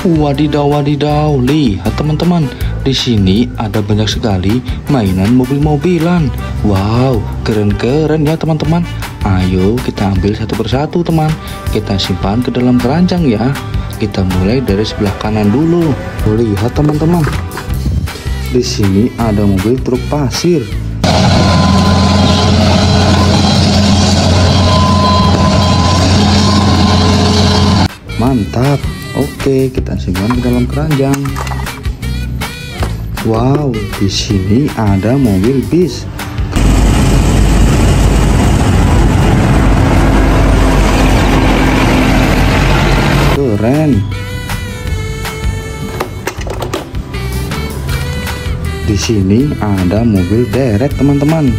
Wadidaw, wadidaw, lihat teman-teman. Di sini ada banyak sekali mainan mobil-mobilan. Wow, keren-keren ya teman-teman. Ayo kita ambil satu persatu teman. Kita simpan ke dalam keranjang ya. Kita mulai dari sebelah kanan dulu. Lihat teman-teman. Di sini ada mobil truk pasir. Mantap. Oke, kita simpan ke dalam keranjang. Wow, di sini ada mobil bis. Keren. Di sini ada mobil derek, teman-teman.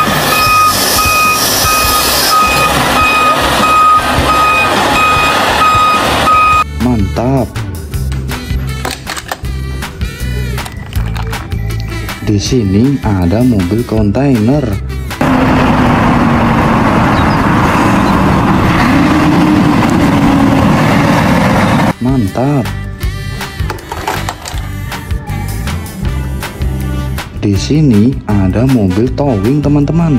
Mantap. Di sini ada mobil kontainer. Mantap. Di sini ada mobil towing, teman-teman.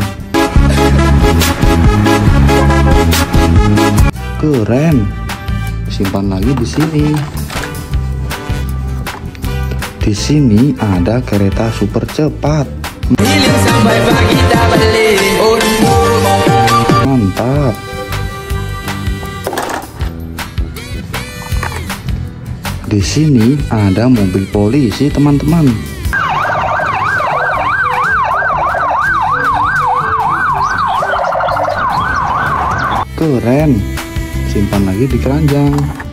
Keren. Simpan lagi di sini. Di sini ada kereta super cepat. Mantap. Di sini ada mobil polisi, teman-teman. Keren. Simpan lagi di keranjang.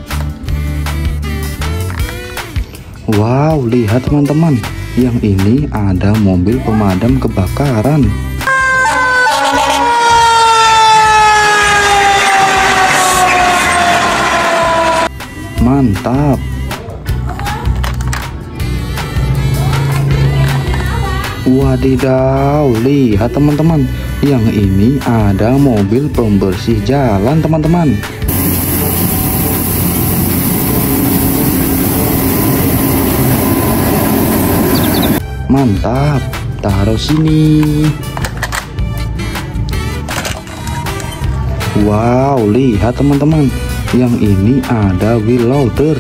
Wow, lihat teman-teman. Yang ini ada mobil pemadam kebakaran. Mantap. Wadidaw, lihat teman-teman. Yang ini ada mobil pembersih jalan, teman-teman. Mantap, taruh sini. Wow, lihat teman-teman. Yang ini ada wheel loader.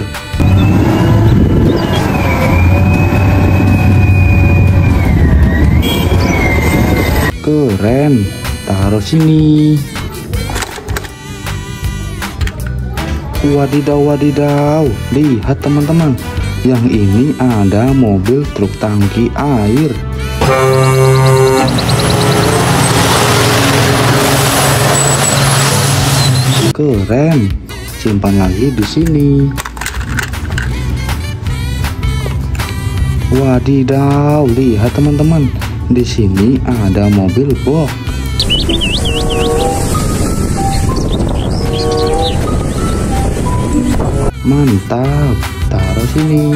Keren, taruh sini. Wadidaw, wadidaw, lihat teman-teman. Yang ini ada mobil truk tangki air. Keren. Simpan lagi di sini. Wadidaw, lihat teman-teman. Di sini ada mobil box. Mantap, taruh sini.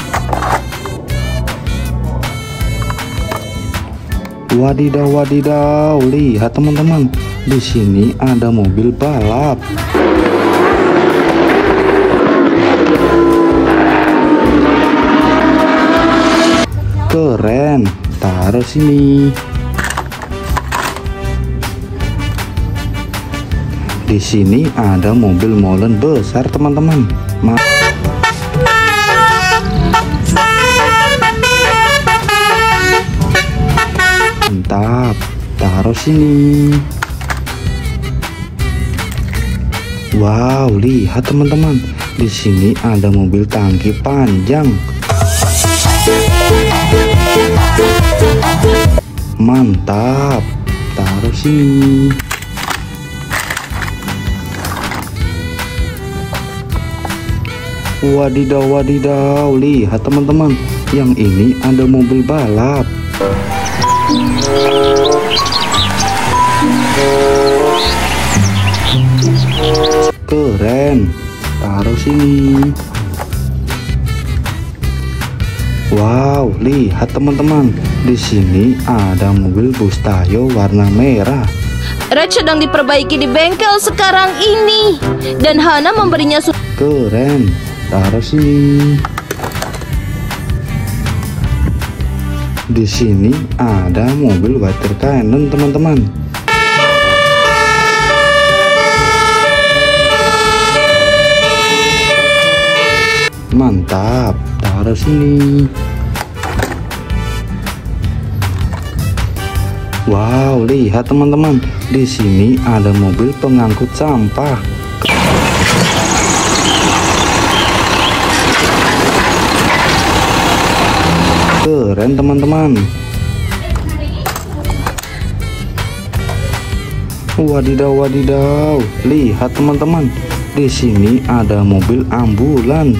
Wadidaw, wadidaw, lihat teman-teman. Di sini ada mobil balap. Keren, taruh sini. Di sini ada mobil molen besar, teman-teman. Mantap, taruh sini. Wow, lihat teman-teman. Di sini ada mobil tangki panjang. Mantap, taruh sini. Wadidaw, wadidaw, lihat teman-teman. Yang ini ada mobil balap. Keren, taruh sini. Wow, lihat teman-teman. Di sini ada mobil bus Tayo warna merah. Red sedang diperbaiki di bengkel sekarang ini, dan Hana memberinya Keren. taruh sini. Di sini ada mobil water cannon teman-teman. Mantap, taruh sini. Wow, lihat teman-teman, di sini ada mobil pengangkut sampah. Keren teman-teman. Wadidaw, wadidaw, lihat teman-teman, di sini ada mobil ambulan.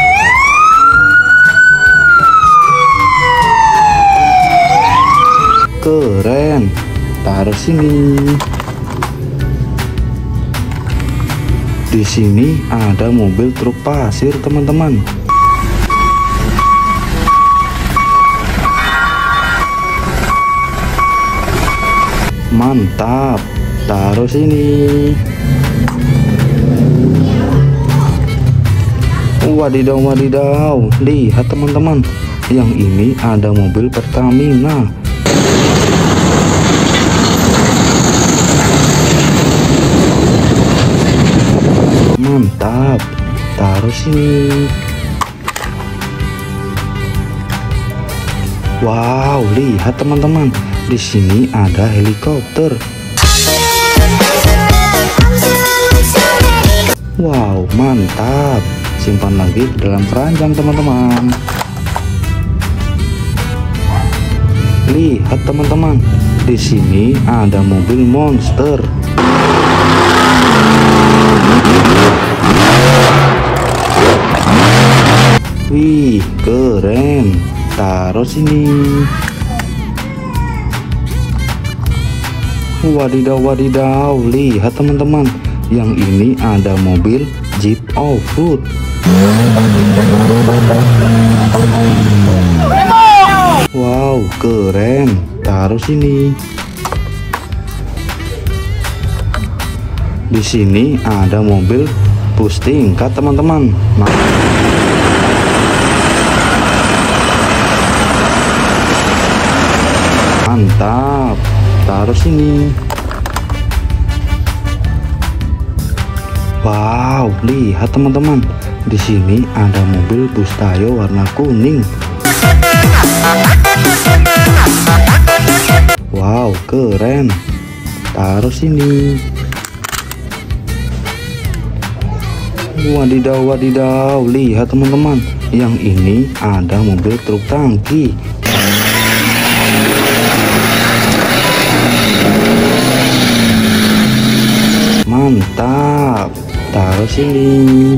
Keren, taruh sini. Di sini ada mobil truk pasir teman-teman. Mantap, taruh sini. Wadidaw, wadidaw, lihat teman-teman, yang ini ada mobil Pertamina. Mantap, taruh sini. Wow, lihat teman-teman, di sini ada helikopter. Wow, mantap. Simpan lagi ke dalam keranjang teman-teman. Lihat teman-teman, di sini ada mobil monster. Wih, keren. Taruh sini. Wadidaw, wadidaw, lihat teman-teman, yang ini ada mobil Jeep Off-Road. Wow, keren. Taruh sini. Di sini ada mobil bus tingkat teman-teman. Mantap, taruh sini. Wow, lihat teman-teman, di sini ada mobil bus Tayo warna kuning. Wow, keren. Taruh sini. Wadidaw, wadidaw, lihat teman-teman, yang ini ada mobil truk tangki. Mantap, taruh sini.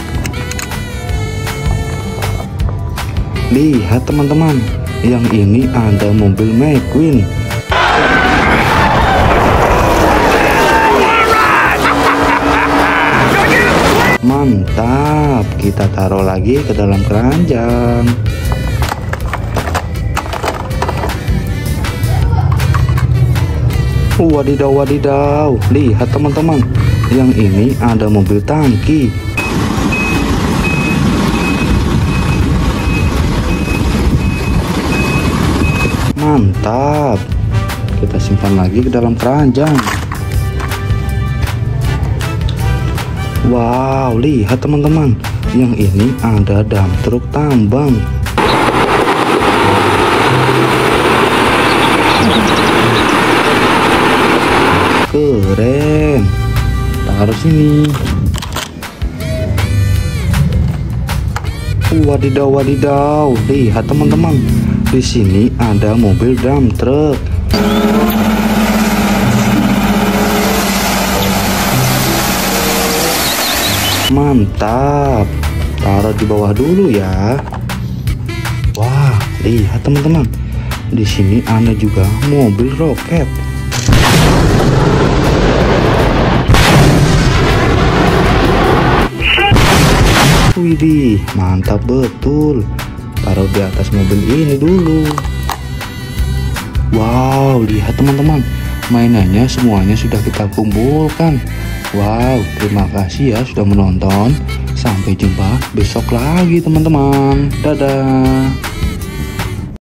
Lihat teman-teman, yang ini ada mobil McQueen. Mantap, kita taruh lagi ke dalam keranjang. Wadidaw, wadidaw, lihat teman-teman, yang ini ada mobil tangki. Mantap, kita simpan lagi ke dalam keranjang. Wow, lihat teman-teman, yang ini ada dump truk tambang. Keren, taruh sini. Wadidaw, wadidaw, lihat teman-teman, di sini ada mobil dump truck. Mantap, taruh di bawah dulu ya. Wah, lihat teman-teman, di sini ada juga mobil roket. Widih, mantap betul. Taruh di atas mobil ini dulu. Wow, lihat teman-teman, mainannya semuanya sudah kita kumpulkan. Wow, terima kasih ya sudah menonton. Sampai jumpa besok lagi teman-teman. Dadah.